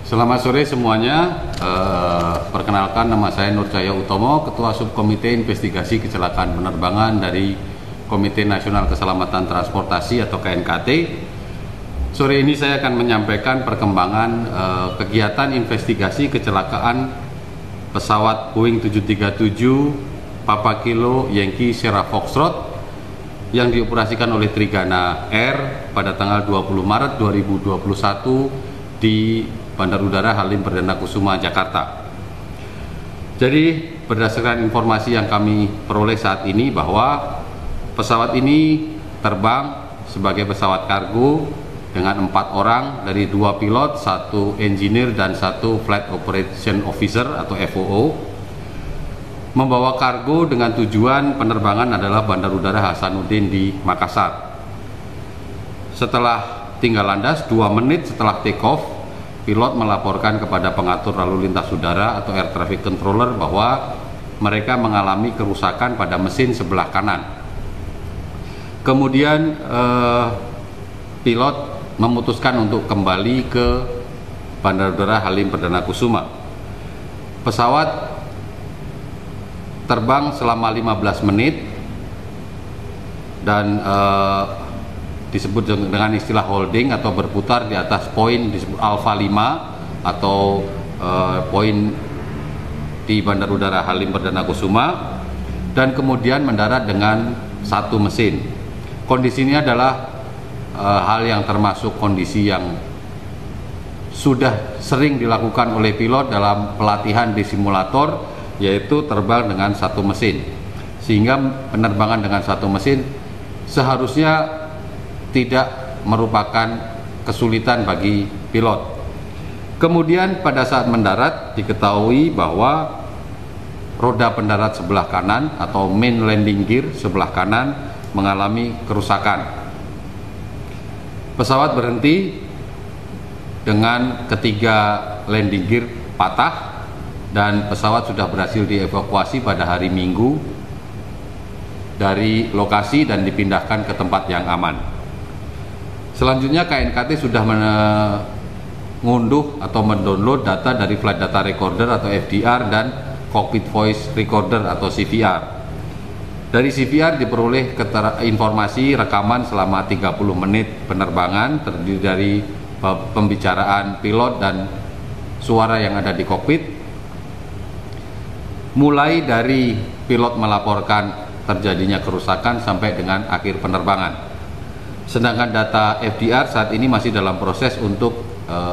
Selamat sore semuanya. Perkenalkan, nama saya Nur Cahyo Utomo, Ketua Subkomite Investigasi Kecelakaan Penerbangan dari Komite Nasional Keselamatan Transportasi atau KNKT. Sore ini saya akan menyampaikan perkembangan kegiatan investigasi kecelakaan pesawat Boeing 737 Papa Kilo Yankee Sierra Foxtrot yang dioperasikan oleh Trigana Air pada tanggal 20 Maret 2021 di Bandar Udara Halim Perdana Kusuma, Jakarta. Jadi berdasarkan informasi yang kami peroleh saat ini bahwa pesawat ini terbang sebagai pesawat kargo dengan 4 orang dari 2 pilot, 1 engineer dan 1 flight operation officer atau FOO, membawa kargo dengan tujuan penerbangan adalah Bandar Udara Hasanuddin di Makassar. Setelah tinggal landas 2 menit setelah take off, pilot melaporkan kepada pengatur lalu lintas udara atau air traffic controller bahwa mereka mengalami kerusakan pada mesin sebelah kanan. Kemudian pilot memutuskan untuk kembali ke Bandar Udara Halim Perdana Kusuma. Pesawat terbang selama 15 menit dan disebut dengan istilah holding atau berputar di atas poin disebut Alpha 5 atau poin di Bandar Udara Halim Perdana Kusuma, dan kemudian mendarat dengan 1 mesin. Kondisi ini adalah hal yang termasuk kondisi yang sudah sering dilakukan oleh pilot dalam pelatihan di simulator, yaitu terbang dengan 1 mesin, sehingga penerbangan dengan 1 mesin seharusnya tidak merupakan kesulitan bagi pilot. Kemudian pada saat mendarat diketahui bahwa roda pendarat sebelah kanan atau main landing gear sebelah kanan mengalami kerusakan. Pesawat berhenti dengan ketiga landing gear patah dan pesawat sudah berhasil dievakuasi pada hari Minggu dari lokasi dan dipindahkan ke tempat yang aman. Selanjutnya KNKT sudah mengunduh atau mendownload data dari Flight Data Recorder atau FDR dan Cockpit Voice Recorder atau CVR. Dari CVR diperoleh informasi rekaman selama 30 menit penerbangan, terdiri dari pembicaraan pilot dan suara yang ada di kokpit. Mulai dari pilot melaporkan terjadinya kerusakan sampai dengan akhir penerbangan. Sedangkan data FDR saat ini masih dalam proses untuk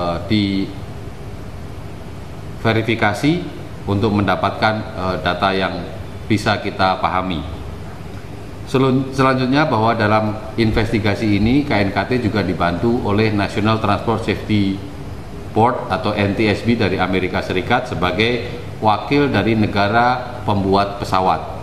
diverifikasi untuk mendapatkan data yang bisa kita pahami. Selanjutnya bahwa dalam investigasi ini KNKT juga dibantu oleh National Transport Safety Board atau NTSB dari Amerika Serikat sebagai wakil dari negara pembuat pesawat.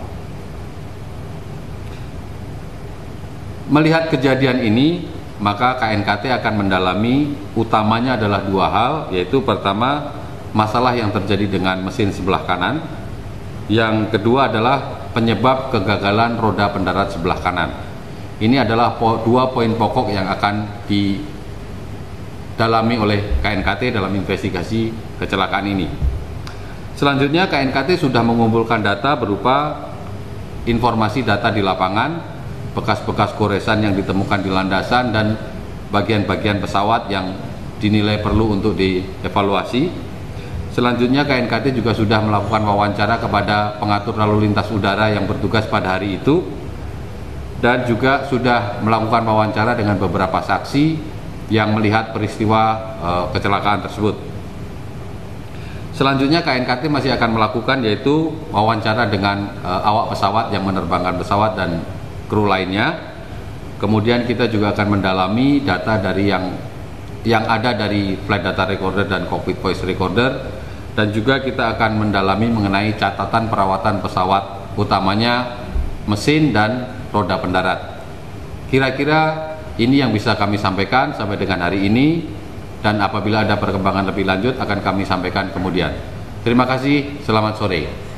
Melihat kejadian ini, maka KNKT akan mendalami, utamanya adalah 2 hal, yaitu pertama, masalah yang terjadi dengan mesin sebelah kanan. Yang kedua adalah penyebab kegagalan roda pendarat sebelah kanan. Ini adalah 2 poin pokok yang akan didalami oleh KNKT dalam investigasi kecelakaan ini. Selanjutnya KNKT sudah mengumpulkan data berupa informasi data di lapangan, bekas-bekas goresan yang ditemukan di landasan dan bagian-bagian pesawat yang dinilai perlu untuk dievaluasi. Selanjutnya KNKT juga sudah melakukan wawancara kepada pengatur lalu lintas udara yang bertugas pada hari itu, dan juga sudah melakukan wawancara dengan beberapa saksi yang melihat peristiwa kecelakaan tersebut. Selanjutnya KNKT masih akan melakukan yaitu wawancara dengan awak pesawat yang menerbangkan pesawat dan kru lainnya. Kemudian kita juga akan mendalami data dari yang ada dari Flight Data Recorder dan Cockpit Voice Recorder, dan juga kita akan mendalami mengenai catatan perawatan pesawat, utamanya mesin dan roda pendarat. Kira-kira ini yang bisa kami sampaikan sampai dengan hari ini, dan apabila ada perkembangan lebih lanjut akan kami sampaikan kemudian. Terima kasih, selamat sore.